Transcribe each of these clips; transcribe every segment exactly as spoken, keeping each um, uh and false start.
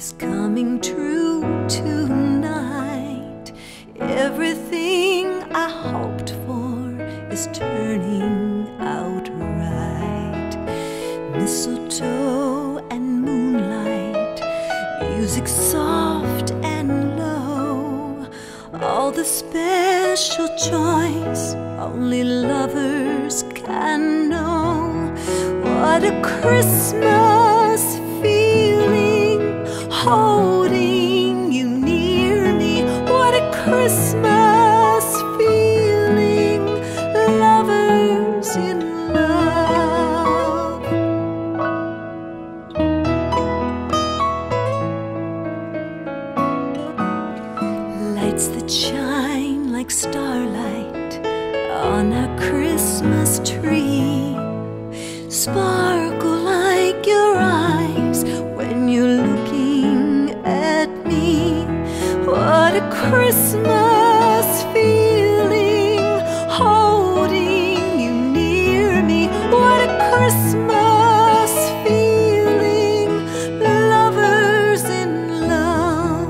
is coming true tonight. Everything I hoped for is turning out right. Mistletoe and moonlight, music soft and low, all the special joys only lovers can know. What a Christmas feeling, holding you near me. What a Christmas feeling, lovers in love. Lights that shine like starlight on our Christmas tree sparkle like your eyes when you're looking at me. What a Christmas feeling, holding you near me. What a Christmas feeling, lovers in love.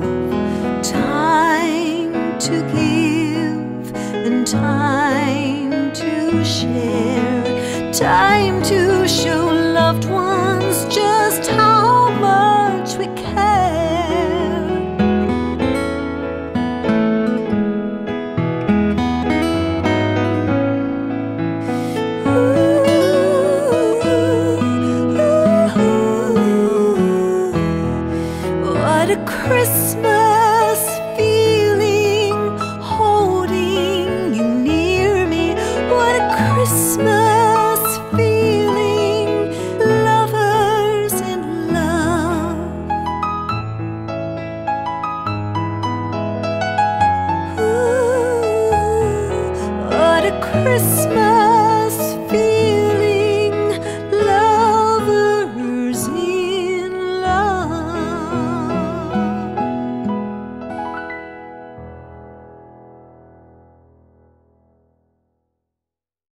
Time to give and time to share, time to show loved ones just how much we care. Ooh, ooh, ooh. What a Christmas feeling, holding you near me. What a Christmas feeling, lovers in love. Ooh, what a Christmas